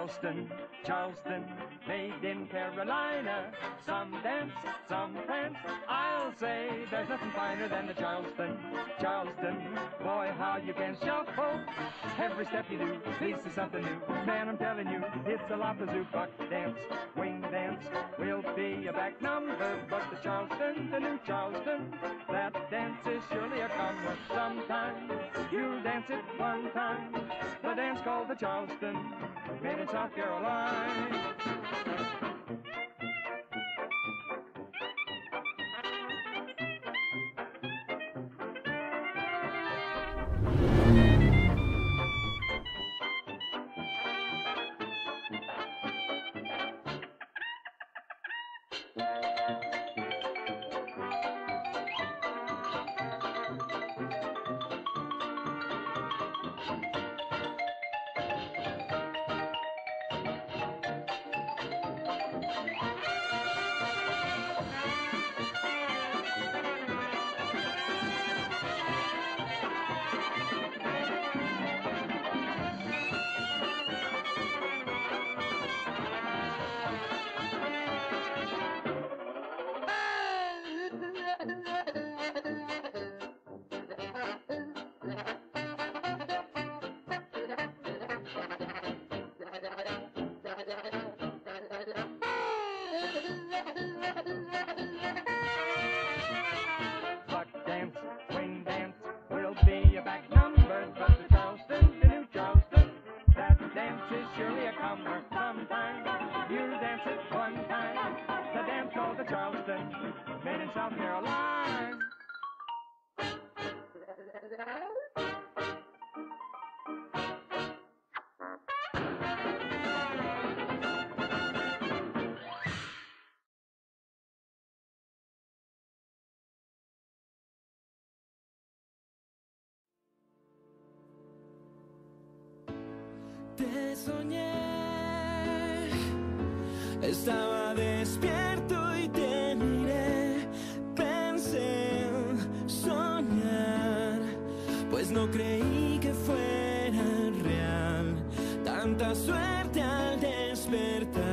Charleston, Charleston, made in Carolina. Some dance, some prance. I'll say there's nothing finer than the Charleston, Charleston. Boy, how you can shuffle. Every step you do leads to something new. Man, I'm telling you, it's a lot of zoo. Buck dance, wing dance, will be a back number. But the Charleston, the new Charleston, that dance is surely a comer. Sometime you'll dance it one time. The dance called the Charleston, made in South Carolina. Buck dance, wing dance, will be a back number. But the Charleston, the new Charleston, that dance is surely a comer. Sometime you'll dance it one time. The dance called the Charleston, made in South Carolina. Te soñé, estaba despierto y te miré. Pensé en soñar, pues no creí que fuera real. Tanta suerte al despertar.